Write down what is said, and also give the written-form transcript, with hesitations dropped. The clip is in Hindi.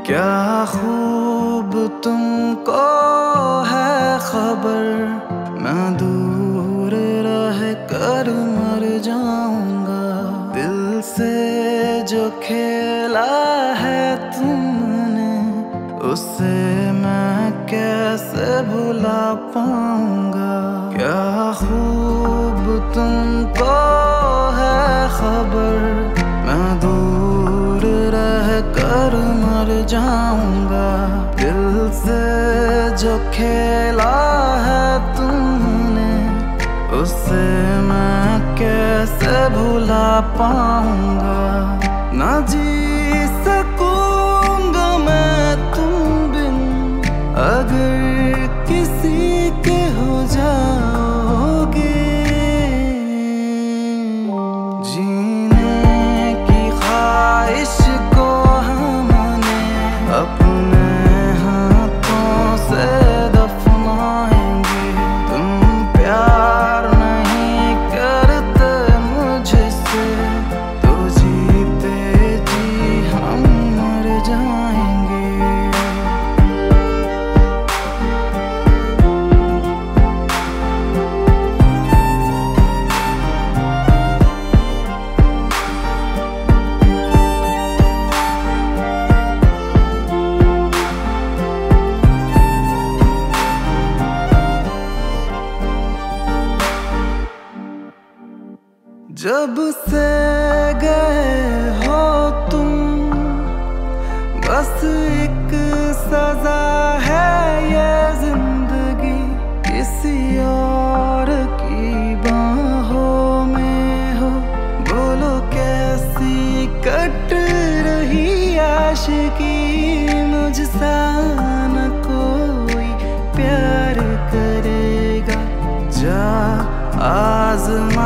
क्या खूब तुमको है खबर, मैं दूर रह कर मर जाऊंगा। दिल से जो खेला है तुमने, उसे मैं कैसे भुला पाऊंगा। क्या खूब तुमको है खबर, मैं दूर रह कर मर जाऊंगा। दिल से जो खेला है तुमने, उसे मैं कैसे भुला पाऊंगा। ना जी सकूंगा मैं तुम बिन, अगर किसी के हो जाओगे। जीने की ख्वाहिश को हमने अपने हाथों से दफनाएंगे। तुम प्यार नहीं करते मुझसे, तो जीते जी हम मर जाएंगे। जब से गए हो तुम, बस एक सजा है ये जिंदगी। किसी और की बाहों में हो, बोलो कैसी कट रही आशिकी। मुझसा न कोई प्यार करेगा, जा आज़मा